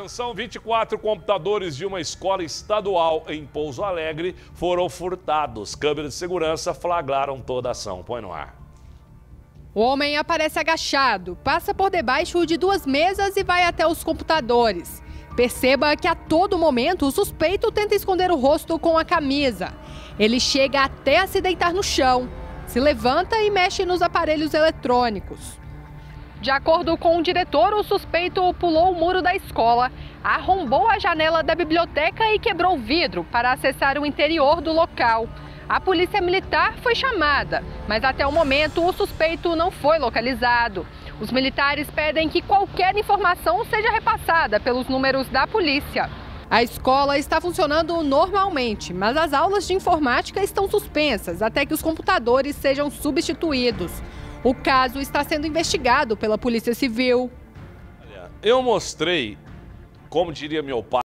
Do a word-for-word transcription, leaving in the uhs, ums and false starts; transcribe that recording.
Atenção, vinte e quatro computadores de uma escola estadual em Pouso Alegre foram furtados. Câmeras de segurança flagraram toda a ação. Põe no ar. O homem aparece agachado, passa por debaixo de duas mesas e vai até os computadores. Perceba que a todo momento o suspeito tenta esconder o rosto com a camisa. Ele chega até a se deitar no chão, se levanta e mexe nos aparelhos eletrônicos. De acordo com o diretor, o suspeito pulou o muro da escola, arrombou a janela da biblioteca e quebrou o vidro para acessar o interior do local. A polícia militar foi chamada, mas até o momento o suspeito não foi localizado. Os militares pedem que qualquer informação seja repassada pelos números da polícia. A escola está funcionando normalmente, mas as aulas de informática estão suspensas até que os computadores sejam substituídos. O caso está sendo investigado pela Polícia Civil. Eu mostrei, como diria meu pai,